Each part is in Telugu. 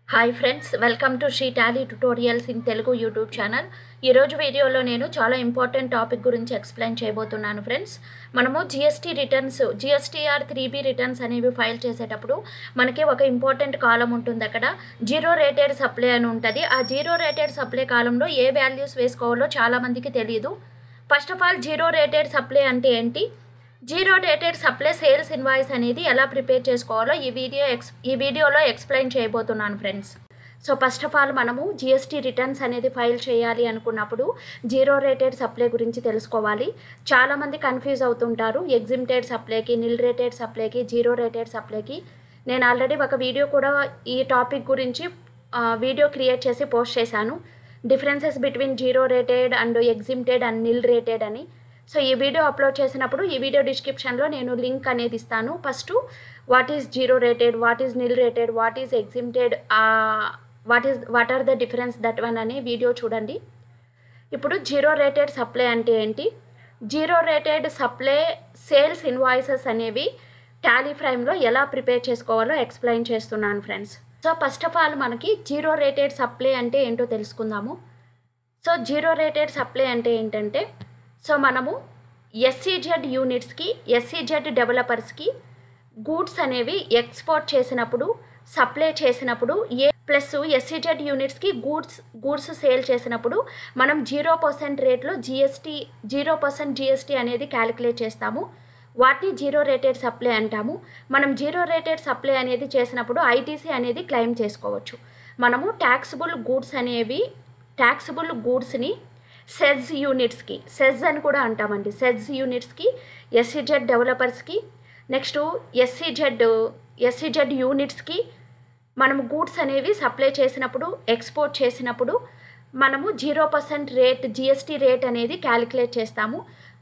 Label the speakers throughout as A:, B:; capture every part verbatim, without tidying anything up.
A: Hi friends, welcome to Sri Tally tutorials in Telugu YouTube channel. ఈరోజు వీడియోలో నేను చాలా ఇంపార్టెంట్ టాపిక్ గురించి ఎక్స్ప్లెయిన్ చేయబోతున్నాను ఫ్రెండ్స్. మనము GST returns GSTR three B returns అనేవి ఫైల్ చేసేటప్పుడు మనకి ఒక ఇంపార్టెంట్ కాలం ఉంటుంది. అక్కడ జీరో రేటెడ్ సప్లై అని ఉంటుంది. ఆ జీరో రేటెడ్ సప్లై కాలంలో ఏ వాల్యూస్ వేసుకోవాలో చాలామందికి తెలియదు. First of all, zero rated supply అంటే ఏంటి, zero rated supply sales invoice అనేది ఎలా ప్రిపేర్ చేసుకోవాలో ఈ వీడియో ఎక్స్ ఈ వీడియోలో ఎక్స్ప్లెయిన్ చేయబోతున్నాను friends. So first of all, మనము జిఎస్టీ రిటర్న్స్ అనేది ఫైల్ చేయాలి అనుకున్నప్పుడు జీరో రేటెడ్ సప్లై గురించి తెలుసుకోవాలి. చాలామంది కన్ఫ్యూజ్ అవుతుంటారు ఎగ్జిమ్టెడ్ సప్లైకి, నిల్ రేటెడ్ సప్లైకి, జీరో రేటెడ్ సప్లైకి. నేను ఆల్రెడీ ఒక వీడియో కూడా ఈ టాపిక్ గురించి వీడియో క్రియేట్ చేసి పోస్ట్ చేశాను, differences between zero rated and exempted and nil rated అని. సో ఈ వీడియో అప్లోడ్ చేసినప్పుడు ఈ వీడియో డిస్క్రిప్షన్లో నేను లింక్ అనేది ఇస్తాను. First what is zero rated, what is nil rated, what is exempted, what is what are the difference that one అనే వీడియో చూడండి. ఇప్పుడు జీరో రేటెడ్ సప్లై అంటే ఏంటి, zero rated supply sales invoices అనేవి టాలీ ఫ్రైమ్లో ఎలా ప్రిపేర్ చేసుకోవాలో ఎక్స్ప్లెయిన్ చేస్తున్నాను friends. So first of all, మనకి జీరో రేటెడ్ సప్లై అంటే ఏంటో తెలుసుకుందాము. సో జీరో రేటెడ్ సప్లై అంటే ఏంటంటే, సో మనము ఎస్సీజెడ్ యూనిట్స్కి, ఎస్సీజెడ్ డెవలపర్స్కి గూడ్స్ అనేవి ఎక్స్పోర్ట్ చేసినప్పుడు, సప్లై చేసినప్పుడు ఏ ప్లస్ ఎస్సీజెడ్ యూనిట్స్కి గూడ్స్ గూడ్స్ సేల్ చేసినప్పుడు మనం జీరో పర్సెంట్ రేట్లో జిఎస్టీ జీరో పర్సెంట్ జిఎస్టీ అనేది క్యాలిక్యులేట్ చేస్తాము. వాటిని జీరో రేటెడ్ సప్లై అంటాము. మనం జీరో రేటెడ్ సప్లై అనేది చేసినప్పుడు ఐటీసీ అనేది క్లెయిమ్ చేసుకోవచ్చు. మనము ట్యాక్సిబుల్ గూడ్స్ అనేవి ట్యాక్సిబుల్ గూడ్స్ని సెజ్ యూనిట్స్కి, సెజ్ అని కూడా అంటామండి, సెజ్ యూనిట్స్కి, ఎస్సీజెడ్ డెవలపర్స్కి, నెక్స్ట్ ఎస్సీజెడ్ ఎస్సీజెడ్ యూనిట్స్కి మనము గూడ్స్ అనేవి సప్లై చేసినప్పుడు, ఎక్స్పోర్ట్ చేసినప్పుడు మనము zero percent rate GST rate అనేది క్యాలిక్యులేట్ చేస్తాము.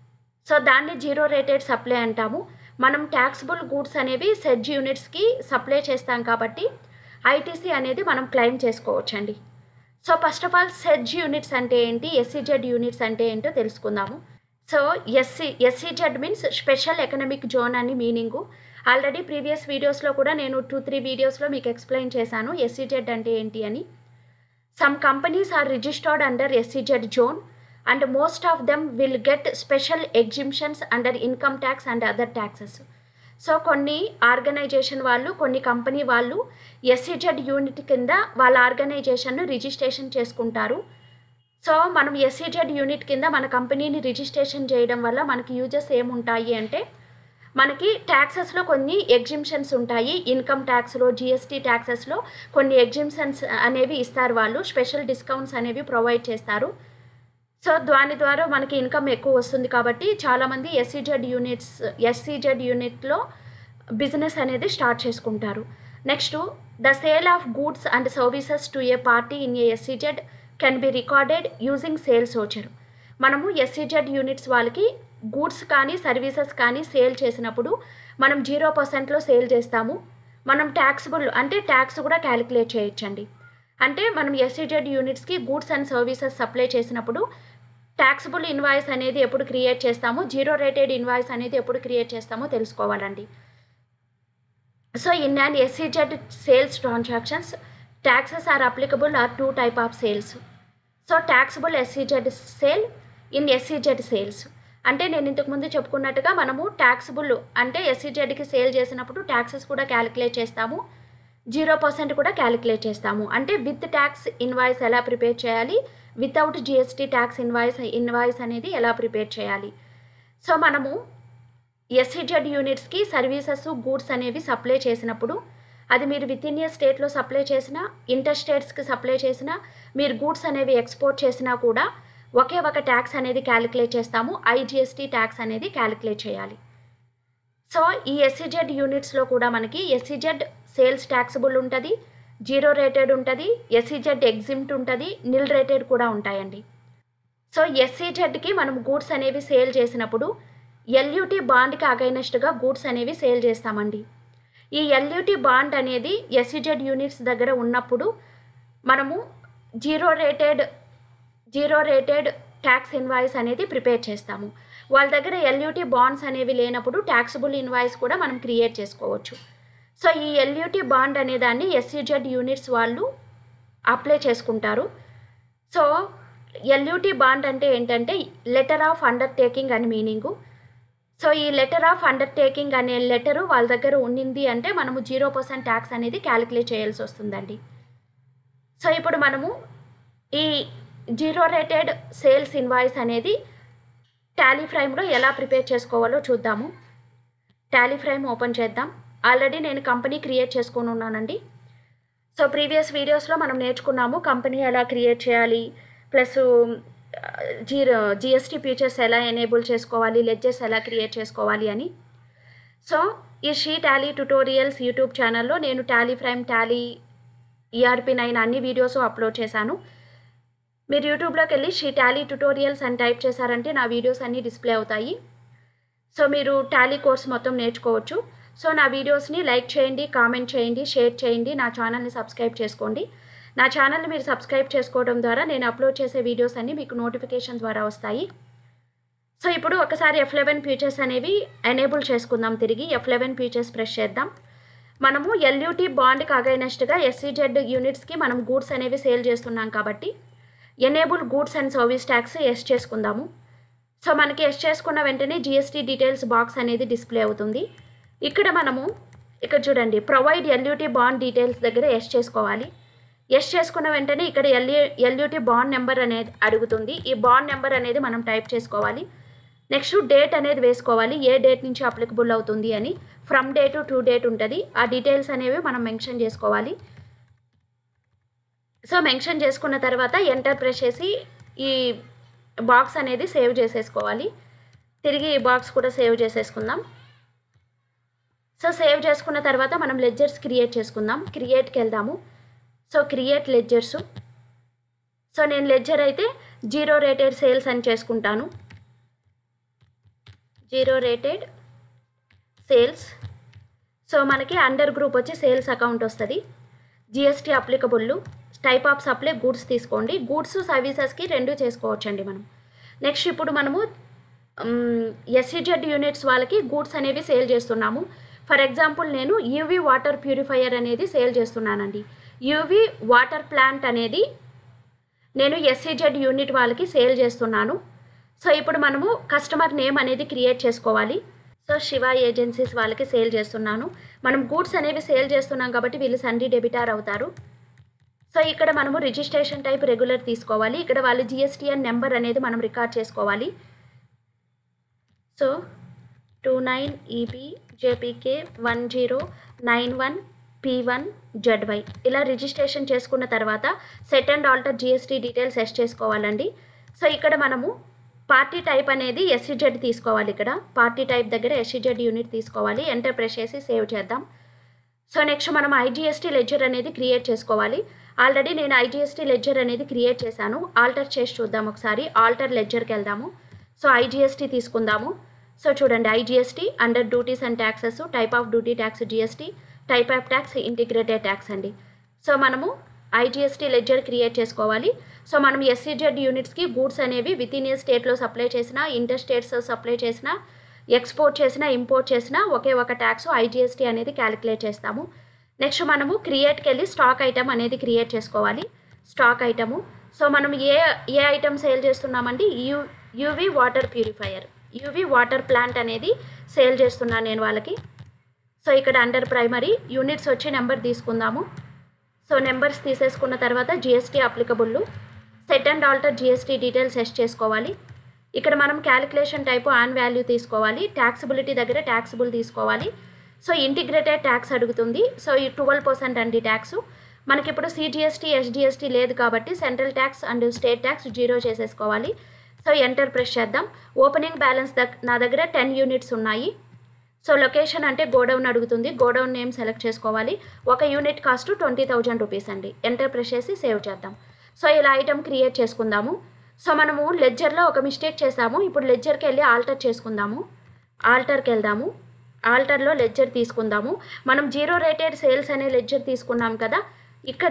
A: సో దాన్ని జీరో రేటెడ్ సప్లై అంటాము. మనం ట్యాక్సిబుల్ గూడ్స్ అనేవి సెజ్ యూనిట్స్కి సప్లై చేస్తాం కాబట్టి ఐటీసీ అనేది మనం క్లెయిమ్ చేసుకోవచ్చండి. So first of all, SEZ units అంటే ఏంటి, ఎస్సీజెడ్ యూనిట్స్ అంటే ఏంటో తెలుసుకుందాము. So SE SEZ means special economic zone అని మీనింగు. ఆల్రెడీ ప్రీవియస్ వీడియోస్లో కూడా నేను టూ త్రీ వీడియోస్లో మీకు ఎక్స్ప్లెయిన్ చేశాను ఎస్సీజెడ్ అంటే ఏంటి అని. Some companies are registered under SEZ zone and most of them will get special exhibitions under income tax and other taxes. So కొన్ని ఆర్గనైజేషన్ వాళ్ళు, కొన్ని కంపెనీ వాళ్ళు ఎస్సీజెడ్ యూనిట్ కింద వాళ్ళ ఆర్గనైజేషన్ను రిజిస్ట్రేషన్ చేసుకుంటారు. సో మనం ఎస్సీజెడ్ యూనిట్ కింద మన కంపెనీని రిజిస్ట్రేషన్ చేయడం వల్ల మనకి యూజెస్ ఏముంటాయి అంటే, మనకి ట్యాక్సెస్లో కొన్ని ఎగ్జిబిషన్స్ ఉంటాయి. ఇన్కమ్ ట్యాక్స్లో, జిఎస్టీ ట్యాక్సెస్లో కొన్ని ఎగ్జిబిషన్స్ అనేవి ఇస్తారు వాళ్ళు, స్పెషల్ డిస్కౌంట్స్ అనేవి ప్రొవైడ్ చేస్తారు. సో దాని ద్వారా మనకి ఇన్కమ్ ఎక్కువ వస్తుంది కాబట్టి చాలామంది ఎస్సీజెడ్ యూనిట్స్ ఎస్సీజెడ్ యూనిట్లో బిజినెస్ అనేది స్టార్ట్ చేసుకుంటారు. Next, the sale of goods and services to a party in a SEZ can be recorded using sales voucher. మనము ఎస్సీజెడ్ యూనిట్స్ వాళ్ళకి గూడ్స్ కానీ సర్వీసెస్ కానీ సేల్ చేసినప్పుడు మనం జీరో పర్సెంట్లో సేల్ చేస్తాము. మనం ట్యాక్సిబుల్ అంటే ట్యాక్స్ కూడా క్యాలిక్యులేట్ చేయొచ్చండి. అంటే మనం ఎస్సీజెడ్ యూనిట్స్కి గూడ్స్ అండ్ సర్వీసెస్ సప్లై చేసినప్పుడు ట్యాక్సిబుల్ ఇన్వాయిస్ అనేది ఎప్పుడు క్రియేట్ చేస్తామో, జీరో రేటెడ్ ఇన్వాయిస్ అనేది ఎప్పుడు క్రియేట్ చేస్తామో తెలుసుకోవాలండి. So in and SEZ sales transactions taxes are applicable are two type of sales. So taxable SEZ sale in SEZ sales అంటే నేను ఇంతకుముందు చెప్పుకున్నట్టుగా మనము ట్యాక్సిబుల్ అంటే ఎస్సీజెడ్కి సేల్ చేసినప్పుడు ట్యాక్సెస్ కూడా క్యాలిక్యులేట్ చేస్తాము, జీరో పర్సెంట్ కూడా క్యాలిక్యులేట్ చేస్తాము. అంటే విత్ ట్యాక్స్ ఇన్వాయిస్ ఎలా ప్రిపేర్ చేయాలి, without GST tax invoice invoice అనేది ఎలా ప్రిపేర్ చేయాలి. సో మనము ఎస్సీజెడ్ యూనిట్స్కి సర్వీసెస్, గూడ్స్ అనేవి సప్లై చేసినప్పుడు, అది మీరు విత్ ఇన్ ఏ స్టేట్లో సప్లై చేసినా, ఇంటర్ స్టేట్స్కి సప్లై చేసినా, మీరు గూడ్స్ అనేవి ఎక్స్పోర్ట్ చేసినా కూడా ఒకే ఒక ట్యాక్స్ అనేది క్యాలిక్యులేట్ చేస్తాము, ఐజిఎస్టీ ట్యాక్స్ అనేది క్యాలిక్యులేట్ చేయాలి. సో ఈ ఎస్సీజెడ్ యూనిట్స్లో కూడా మనకి ఎస్సీజెడ్ సేల్స్ ట్యాక్సిబుల్ ఉంటుంది, జీరో రేటెడ్ ఉంటుంది, ఎస్సీజెడ్ ఎగ్జిమ్ట్ ఉంటుంది, నిల్ రేటెడ్ కూడా ఉంటాయండి. సో ఎస్సీజెడ్కి మనం గూడ్స్ అనేవి సేల్ చేసినప్పుడు ఎల్యూటీ బాండ్కి అగైనెస్ట్గా గూడ్స్ అనేవి సేల్ చేస్తామండి. ఈ ఎల్యూటీ బాండ్ అనేది ఎస్సీజెడ్ యూనిట్స్ దగ్గర ఉన్నప్పుడు మనము zero rated zero rated tax invoice అనేది ప్రిపేర్ చేస్తాము. వాళ్ళ దగ్గర ఎల్యూటీ బాండ్స్ అనేవి లేనప్పుడు ట్యాక్సిబుల్ ఇన్వాయిస్ కూడా మనం క్రియేట్ చేసుకోవచ్చు. సో ఈ ఎల్యూటీ బాండ్ అనే దాన్ని ఎస్ఈజెడ్ యూనిట్స్ వాళ్ళు అప్లై చేసుకుంటారు. సో ఎల్యూటీ బాండ్ అంటే ఏంటంటే లెటర్ ఆఫ్ అండర్టేకింగ్ అని మీనింగు. సో ఈ లెటర్ ఆఫ్ అండర్టేకింగ్ అనే లెటరు వాళ్ళ దగ్గర ఉండింది అంటే మనము జీరో పర్సెంట్ ట్యాక్స్ అనేది క్యాలిక్యులేట్ చేయాల్సి వస్తుందండి. సో ఇప్పుడు మనము ఈ జీరో రేటెడ్ సేల్స్ ఇన్వాయిస్ అనేది టాలీ ఫ్రైమ్లో ఎలా ప్రిపేర్ చేసుకోవాలో చూద్దాము. టాలీ ఫ్రైమ్ ఓపెన్ చేద్దాం. ఆల్రెడీ నేను కంపెనీ క్రియేట్ చేసుకొని ఉన్నానండి. సో ప్రీవియస్ వీడియోస్లో మనం నేర్చుకున్నాము కంపెనీ ఎలా క్రియేట్ చేయాలి, ప్లస్ జీరో జిఎస్టీ ఫీచర్స్ ఎలా ఎనేబుల్ చేసుకోవాలి, లెడ్జర్స్ ఎలా క్రియేట్ చేసుకోవాలి అని. సో ఈ షీ టాలీ ట్యుటోరియల్స్ యూట్యూబ్ ఛానల్లో నేను Tally Prime, Tally, ERP nine అన్ని వీడియోస్ అప్లోడ్ చేశాను. మీరు యూట్యూబ్లోకి వెళ్ళి షీ టాలీ ట్యుటోరియల్స్ అని టైప్ చేశారంటే నా వీడియోస్ అన్నీ డిస్ప్లే అవుతాయి. సో మీరు టాలీ కోర్స్ మొత్తం నేర్చుకోవచ్చు. సో నా వీడియోస్ని లైక్ చేయండి, కామెంట్ చేయండి, షేర్ చేయండి, నా ఛానల్ని సబ్స్క్రైబ్ చేసుకోండి. నా ఛానల్ని మీరు సబ్స్క్రైబ్ చేసుకోవడం ద్వారా నేను అప్లోడ్ చేసే వీడియోస్ అన్నీ మీకు నోటిఫికేషన్ ద్వారా వస్తాయి. సో ఇప్పుడు ఒకసారి ఎఫ్ లెవెన్ ఫీచర్స్ అనేవి ఎనేబుల్ చేసుకుందాం. తిరిగి ఎఫ్ లెవెన్ ఫీచర్స్ ప్రెస్ చేద్దాం. మనము ఎల్యూటీ బాండ్కి అగైనెస్ట్గా ఎస్ఈజెడ్ యూనిట్స్కి మనం గూడ్స్ అనేవి సేల్ చేస్తున్నాం కాబట్టి enable goods and service tax yes చేసుకుందాము. సో మనకి ఎస్ చేసుకున్న వెంటనే జిఎస్టీ డీటెయిల్స్ బాక్స్ అనేది డిస్ప్లే అవుతుంది. ఇక్కడ మనము ఇక్కడ చూడండి ప్రొవైడ్ ఎల్యూటీ బాండ్ డీటెయిల్స్ దగ్గర ఎస్ చేసుకోవాలి. ఎస్ చేసుకున్న వెంటనే ఇక్కడ ఎల్యూ ఎల్యూటీ బాండ్ నెంబర్ అనేది అడుగుతుంది. ఈ బాండ్ నెంబర్ అనేది మనం టైప్ చేసుకోవాలి. నెక్స్ట్ డేట్ అనేది వేసుకోవాలి, ఏ డేట్ నుంచి అప్లికబుల్ అవుతుంది అని. ఫ్రమ్ డేట్ టు డేట్ ఉంటుంది. ఆ డీటెయిల్స్ అనేవి మనం మెన్షన్ చేసుకోవాలి. సో మెన్షన్ చేసుకున్న తర్వాత ఎంటర్ ప్రెస్ చేసి ఈ బాక్స్ అనేది సేవ్ చేసేసుకోవాలి. తిరిగి ఈ బాక్స్ కూడా సేవ్ చేసేసుకుందాం. సో సేవ్ చేసుకున్న తర్వాత మనం లెడ్జర్స్ క్రియేట్ చేసుకుందాం. క్రియేట్కి వెళ్దాము. So create ledgers. సో నేను లెడ్జర్ అయితే జీరో రేటెడ్ సేల్స్ అని చేసుకుంటాను. Zero rated sales. సో మనకి అండర్ గ్రూప్ వచ్చి సేల్స్ అకౌంట్ వస్తుంది. GST applicable, type of supply goods తీసుకోండి. గూడ్స్ సర్వీసెస్కి రెండు చేసుకోవచ్చండి మనం. నెక్స్ట్ ఇప్పుడు మనము ఎస్ఈజెడ్ యూనిట్స్ వాళ్ళకి గూడ్స్ అనేవి సేల్ చేస్తున్నాము. ఫర్ ఎగ్జాంపుల్ నేను యూవీ వాటర్ ప్యూరిఫైయర్ అనేది సేల్ చేస్తున్నానండి. యూవీ వాటర్ ప్లాంట్ అనేది నేను ఎస్ఈజెడ్ యూనిట్ వాళ్ళకి సేల్ చేస్తున్నాను. సో ఇప్పుడు మనము కస్టమర్ నేమ్ అనేది క్రియేట్ చేసుకోవాలి. సో శివ ఏజెన్సీస్ వాళ్ళకి సేల్ చేస్తున్నాను. మనం గూడ్స్ అనేవి సేల్ చేస్తున్నాం కాబట్టి వీళ్ళు సండీ డెబిటార్ అవుతారు. సో ఇక్కడ మనము రిజిస్ట్రేషన్ టైప్ రెగ్యులర్ తీసుకోవాలి. ఇక్కడ వాళ్ళు జిఎస్టీఎన్ నెంబర్ అనేది మనం రికార్డ్ చేసుకోవాలి. So two nine EB JPK one zero nine one P one ZY ఇలా రిజిస్ట్రేషన్ చేసుకున్న తర్వాత set and alter GST details set చేసుకోవాలండి. సో ఇక్కడ మనము పార్టీ టైప్ అనేది ఎస్ఈజెడ్ తీసుకోవాలి. ఇక్కడ పార్టీ టైప్ దగ్గర ఎస్ఈజెడ్ యూనిట్ తీసుకోవాలి. ఎంటర్ ప్రెస్ చేసి సేవ్ చేద్దాం. సో నెక్స్ట్ మనం ఐజిఎస్టీ లెడ్జర్ అనేది క్రియేట్ చేసుకోవాలి. ఆల్రెడీ నేను ఐజిఎస్టీ లెడ్జర్ అనేది క్రియేట్ చేశాను. ఆల్టర్ చేసి చూద్దాం ఒకసారి. ఆల్టర్ లెడ్జర్కి వెళ్దాము. సో ఐజిఎస్టీ తీసుకుందాము. సో చూడండి IGST under duties and taxes, type of duty tax GST, type of tax integrated tax అండి. సో మనము ఐజిఎస్టీ లెడ్జర్ క్రియేట్ చేసుకోవాలి. సో మనం ఎస్ఈజెడ్ యూనిట్స్కి గూడ్స్ అనేవి విత్ ఇన్ ఏ స్టేట్లో సప్లై చేసినా, ఇంటర్ స్టేట్స్ సప్లై చేసినా, ఎక్స్పోర్ట్ చేసినా, ఇంపోర్ట్ చేసినా ఒకే ఒక ట్యాక్స్ ఐజిఎస్టీ అనేది క్యాలిక్యులేట్ చేస్తాము. నెక్స్ట్ మనము క్రియేట్కి వెళ్ళి స్టాక్ ఐటమ్ అనేది క్రియేట్ చేసుకోవాలి. Stock item. సో మనం ఏ ఏ ఐటమ్ సేల్ చేస్తున్నామండి? U UV water purifier, UV water plant అనేది సేల్ చేస్తున్నాను నేను వాళ్ళకి. సో ఇక్కడ అండర్ ప్రైమరీ యూనిట్స్ వచ్చి నెంబర్ తీసుకుందాము. సో నెంబర్స్ తీసేసుకున్న తర్వాత GST applicable, set and alter GST details set చేసుకోవాలి. ఇక్కడ మనం క్యాలిక్యులేషన్ టైపు ఆన్ వాల్యూ తీసుకోవాలి. ట్యాక్సిబిలిటీ దగ్గర ట్యాక్సిబుల్ తీసుకోవాలి. సో ఇంటిగ్రేటెడ్ ట్యాక్స్ అడుగుతుంది. సో ఈ ట్వెల్వ్ పర్సెంట్ అండి ట్యాక్స్. మనకి ఇప్పుడు సిజిఎస్టీ ఎస్జిఎస్టీ లేదు కాబట్టి central tax and state tax zero చేసేసుకోవాలి. సో ఎంటర్ ప్రెస్ చేద్దాం. ఓపెనింగ్ బ్యాలెన్స్ దగ్ నా దగ్గర టెన్ యూనిట్స్ ఉన్నాయి. సో లొకేషన్ అంటే గోడౌన్ అడుగుతుంది. గోడౌన్ నేమ్ సెలెక్ట్ చేసుకోవాలి. ఒక unit cost twenty thousand rupees అండి. ఎంటర్ ప్రెస్ చేసి సేవ్ చేద్దాం. సో ఇలా ఐటమ్ క్రియేట్ చేసుకుందాము. సో మనము లెడ్జర్లో ఒక మిస్టేక్ చేసాము. ఇప్పుడు లెడ్జర్కి వెళ్ళి ఆల్టర్ చేసుకుందాము. ఆల్టర్కి వెళ్దాము. ఆల్టర్లో లెడ్జర్ తీసుకుందాము. మనం జీరో రేటెడ్ సేల్స్ అనే లెడ్జర్ తీసుకున్నాం కదా. ఇక్కడ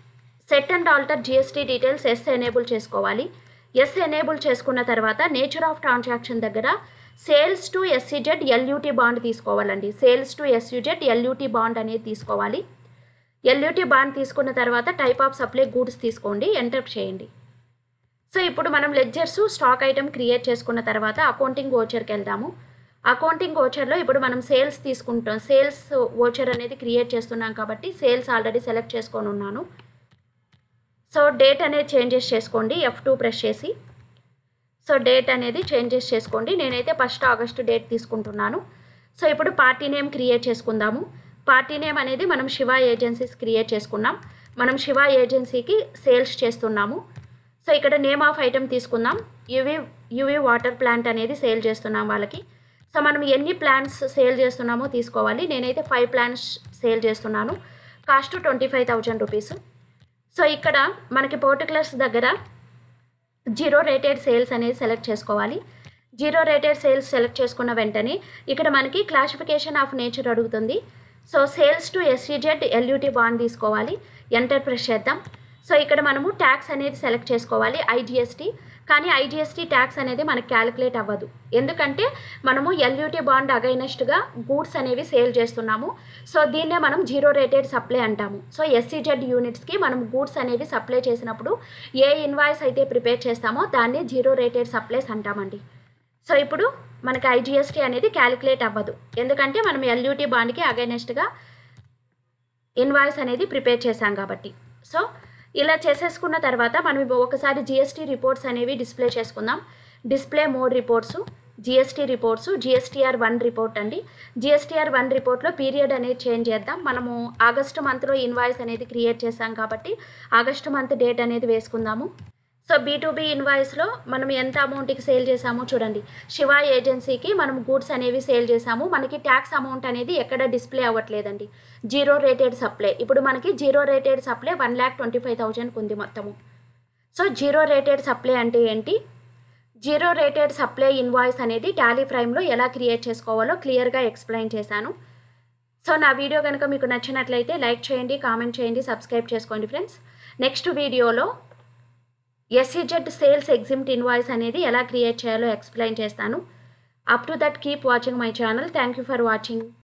A: set and alter GST details yes enable చేసుకోవాలి. ఎస్ ఎనేబుల్ చేసుకున్న తర్వాత నేచర్ ఆఫ్ ట్రాన్సాక్షన్ దగ్గర sales to SEZ LUT bond తీసుకోవాలండి. Sales to SEZ LUT bond అనేది తీసుకోవాలి. ఎల్యూటీ బాండ్ తీసుకున్న తర్వాత టైప్ ఆఫ్ సప్లై గూడ్స్ తీసుకోండి, ఎంటర్ చేయండి. సో ఇప్పుడు మనం లెడ్జర్స్ స్టాక్ ఐటమ్ క్రియేట్ చేసుకున్న తర్వాత అకౌంటింగ్ ఓచర్కి వెళ్దాము. అకౌంటింగ్ ఓచర్లో ఇప్పుడు మనం సేల్స్ తీసుకుంటాం. సేల్స్ ఓచర్ అనేది క్రియేట్ చేస్తున్నాం కాబట్టి సేల్స్ ఆల్రెడీ సెలెక్ట్ చేసుకొని ఉన్నాను. సో డేట్ అనేది చేంజెస్ చేసుకోండి, ఎఫ్ టూ ప్రెస్ చేసి. సో డేట్ అనేది చేంజెస్ చేసుకోండి. నేనైతే ఫస్ట్ ఆగస్టు డేట్ తీసుకుంటున్నాను. సో ఇప్పుడు పార్టీ నేమ్ క్రియేట్ చేసుకుందాము. పార్టీ నేమ్ అనేది మనం శివ ఏజెన్సీస్ క్రియేట్ చేసుకున్నాం. మనం శివ ఏజెన్సీకి సేల్స్ చేస్తున్నాము. సో ఇక్కడ నేమ్ ఆఫ్ ఐటమ్ తీసుకుందాం. యువి యువి వాటర్ ప్లాంట్ అనేది సేల్ చేస్తున్నాం వాళ్ళకి. సో మనం ఎన్ని ప్లాంట్స్ సేల్ చేస్తున్నామో తీసుకోవాలి. నేనైతే ఫైవ్ ప్లాంట్స్ సేల్ చేస్తున్నాను. Cost twenty five thousand rupees. So ఇక్కడ మనకి పర్టికులర్స్ దగ్గర జీరో రేటెడ్ సేల్స్ అనేది సెలెక్ట్ చేసుకోవాలి. జీరో రేటెడ్ సేల్స్ సెలెక్ట్ చేసుకున్న వెంటనే ఇక్కడ మనకి క్లాసిఫికేషన్ ఆఫ్ నేచర్ అడుగుతుంది. So sales to SEZ LUT bond తీసుకోవాలి, ఎంటర్ ప్రెస్ చేద్దాం. సో ఇక్కడ మనము ట్యాక్స్ అనేది సెలెక్ట్ చేసుకోవాలి, ఐజిఎస్టీ. కానీ ఐజిఎస్టీ ట్యాక్స్ అనేది మనకి క్యాలిక్యులేట్ అవ్వదు, ఎందుకంటే మనము ఎల్యూటీ బాండ్ అగైనెస్ట్గా గూడ్స్ అనేవి సేల్ చేస్తున్నాము. సో దీన్నే మనం జీరో రేటెడ్ సప్లై అంటాము. సో ఎస్ఈజెడ్ యూనిట్స్కి మనం గూడ్స్ అనేవి సప్లై చేసినప్పుడు ఏ ఇన్వాయిస్ అయితే ప్రిపేర్ చేస్తామో దాన్ని జీరో రేటెడ్ సప్లైస్ అంటామండి. సో ఇప్పుడు మనకి ఐజిఎస్టీ అనేది క్యాలిక్యులేట్ అవ్వదు, ఎందుకంటే మనం ఎల్యూటీ బాండ్కి అగైనెస్ట్గా ఇన్వాయిస్ అనేది ప్రిపేర్ చేసాం కాబట్టి. సో ఇలా చేసేసుకున్న తర్వాత మనం ఒకసారి జిఎస్టీ రిపోర్ట్స్ అనేవి డిస్ప్లే చేసుకుందాం. Display mode reports, GST reports, GSTR one report అండి. జిఎస్టీఆర్ వన్ రిపోర్ట్లో పీరియడ్ అనేది చేంజ్ చేద్దాం. మనము ఆగస్టు మంత్లో ఇన్వాయిస్ అనేది క్రియేట్ చేసాం కాబట్టి ఆగస్టు మంత్ డేట్ అనేది వేసుకుందాము. సో బీ టు బీ ఇన్వాయిస్లో మనం ఎంత అమౌంట్కి సేల్ చేసామో చూడండి. శివ ఏజెన్సీకి మనం గూడ్స్ అనేవి సేల్ చేసాము. మనకి ట్యాక్స్ అమౌంట్ అనేది ఎక్కడ డిస్ప్లే అవ్వట్లేదండి, జీరో రేటెడ్ సప్లై. ఇప్పుడు మనకి zero rated supply one lakh twenty five థౌజండ్కి ఉంది మొత్తము. సో జీరో రేటెడ్ సప్లై అంటే ఏంటి, జీరో రేటెడ్ సప్లై ఇన్వాయిస్ అనేది టాలీ ప్రైమ్లో ఎలా క్రియేట్ చేసుకోవాలో క్లియర్గా ఎక్స్ప్లెయిన్ చేశాను. సో నా వీడియో కనుక మీకు నచ్చినట్లయితే లైక్ చేయండి, కామెంట్ చేయండి, సబ్స్క్రైబ్ చేసుకోండి ఫ్రెండ్స్. నెక్స్ట్ వీడియోలో ఎస్ఈజెడ్ సేల్స్ ఎగ్జిమ్ట్ ఇన్వాయిస్ అనేది ఎలా క్రియేట్ చేయాలో ఎక్స్ప్లెయిన్ చేస్తాను. Up to that keep watching my channel. Thank you for watching.